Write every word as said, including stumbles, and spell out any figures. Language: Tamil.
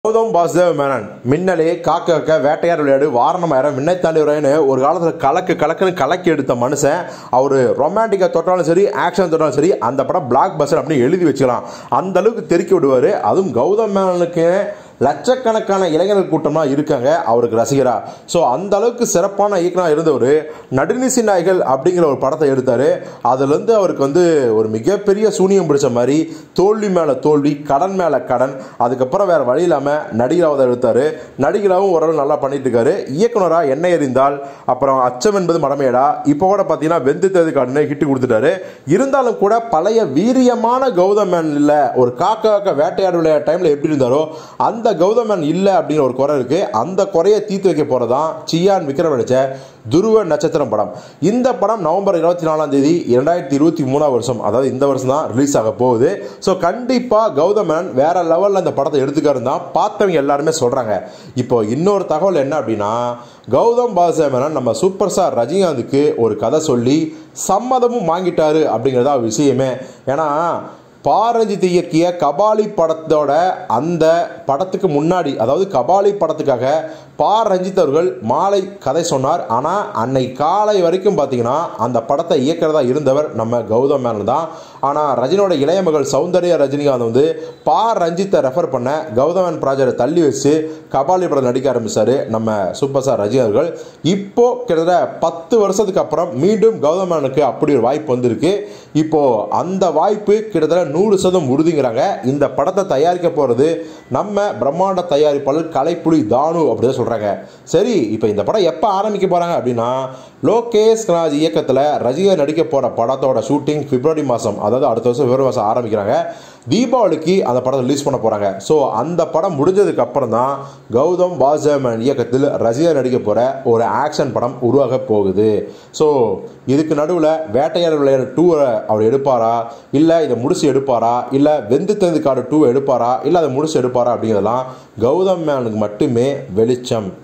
கௌதம் வாசுதேவ மேனன் மின்னலே காக்க காக்க வேட்டையார் விளையாடு வாரணமாயிரம் விண்ணை தாண்டி வரைன்னு ஒரு காலத்தில் கலக்கு கலக்குன்னு கலக்கி எடுத்த மனுஷன் அவர் ரொமான்டிக்காக தொட்டாலும் சரி ஆக்ஷன் தொட்டாலும் சரி அந்த படம் பிளாக் பஸ்டர் அப்படின்னு எழுதி வச்சுக்கலாம். அந்த அளவுக்கு தெருக்கி விடுவார். அதுவும் கௌதம் மேனனுக்கு லட்சக்கணக்கான இளைஞர்கள் கூட்டமாக இருக்காங்க அவருக்கு ரசிகரா. ஸோ அந்த அளவுக்கு சிறப்பான இயக்குனராக இருந்தவர் நடுநிசி நாய்கள் அப்படிங்கிற ஒரு படத்தை எடுத்தார். அதுலேருந்து அவருக்கு வந்து ஒரு மிகப்பெரிய சூனியம் பிடிச்ச மாதிரி தோல்வி மேலே தோல்வி, கடன் மேலே கடன், அதுக்கப்புறம் வேறு வழி இல்லாமல் நடிகராக எடுத்தார். நடிகராகவும் ஓரளவு நல்லா பண்ணிட்டு இருக்காரு. இயக்குனராக என்ன எறிந்தால், அப்புறம் அச்சம் என்பது மடமையடா, இப்போ கூட பார்த்தீங்கன்னா வெந்து தேது காடுன்னு ஹிட்டு கொடுத்துட்டாரு. இருந்தாலும் கூட பழைய வீரியமான கௌதம் மேனன் இல்லை. ஒரு காக்க காக்க வேட்டையாடு விளையாட டைமில் எப்படி இருந்தாரோ அந்த கௌதம் மேனன் இல்லை அப்படிங்கிற ஒரு குறை இருக்கு. அந்த குறையை தீர்த்து வைக்க போறதான் சியான் விக்ரம் நடிச்ச துருவ நட்சத்திரம் படம். இந்த படம் நவம்பர் இருபத்தி நாலாம் தேதி இரண்டாயிரத்தி இருபத்தி மூணாம் வருஷம், அதாவது இந்த வருஷம் தான் ரிலீஸ் ஆக போகுது. ஸோ கண்டிப்பா கௌதம் மேனன் வேற லெவலில் இந்த படத்தை எடுத்துக்காரு தான் பார்த்தவங்க எல்லாருமே சொல்றாங்க. இப்போ இன்னொரு தகவல் என்ன அப்படின்னா, கௌதம் வாசுதேவ மேனன் நம்ம சூப்பர் ஸ்டார் ரஜினிகாந்துக்கு ஒரு கதை சொல்லி சம்மதமும் வாங்கிட்டாரு அப்படிங்கிறதா விஷயமே. ஏன்னா பாரஞ்சித் இயக்கிய கபாலி படத்தோட அந்த படத்துக்கு முன்னாடி, அதாவது கபாலி படத்துக்காக பா ரஞ்சித் அவர்கள் மாலை கதை சொன்னார். ஆனால் அன்னை காலை வரைக்கும் பார்த்தீங்கன்னா அந்த படத்தை இயக்கிறதா இருந்தவர் நம்ம கௌதம் மேனன் தான். ஆனால் ரஜினியோட இளைய மகள் சௌந்தர்யா ரஜினிகாந்த் வந்து பா ரஞ்சித்தை ரெஃபர் பண்ண கௌதம் மேனன் ப்ராஜெக்டை தள்ளி வச்சு கபாலி படம் நடிக்க ஆரம்பிச்சார் நம்ம சூப்பர் ஸ்டார் ரஜினி அவர்கள். இப்போ கிட்டத்தட்ட பத்து வருஷத்துக்கு அப்புறம் மீண்டும் கௌதம் மேனனுக்கு அப்படி ஒரு வாய்ப்பு வந்திருக்கு. இப்போ அந்த வாய்ப்பு கிட்டத்தட்ட நூறு சதம் உறுதிங்கிறாங்க. இந்த படத்தை தயாரிக்க போறது நம்ம பிரம்மாண்ட தயாரிப்பாளர் கலைப்புலி தானு அப்படின்னு சொல்றாங்க. சரி, இப்போ இந்த படம் எப்போ ஆரம்பிக்க போறாங்க அப்படின்னா, லோகேஷ் கனகராஜ் இயக்கத்தில் ரஜினி நடிக்க போற படத்தோட ஷூட்டிங் பிப்ரவரி மாதம், அதாவது அடுத்த வருஷம் பிப்ரவரி மாதம் ஆரம்பிக்கிறாங்க. தீபாவளிக்கு அந்த படத்தை ரிலீஸ் பண்ண போறாங்க. ஸோ அந்த படம் முடிஞ்சதுக்கு அப்புறம் தான் கௌதம் வாசுதேவ மேனன் இயக்கத்தில் ரஜினி நடிக்க போற ஒரு ஆக்ஷன் படம் உருவாக போகுது. ஸோ இதுக்கு நடுவில் வேட்டையாடு விளையாடு டூ அவர் எடுப்பாரா, இல்லை இதை முடிச்சு எடுப்பாரா, இல்லை வெந்து தேர்ந்து காடு டூ எடுப்பாரா, இல்லை அதை முடிச்சு எடுப்பாரா அப்படிங்கிறதெல்லாம் கௌதம் மேனனுக்கு மட்டுமே வெளிச்சம்.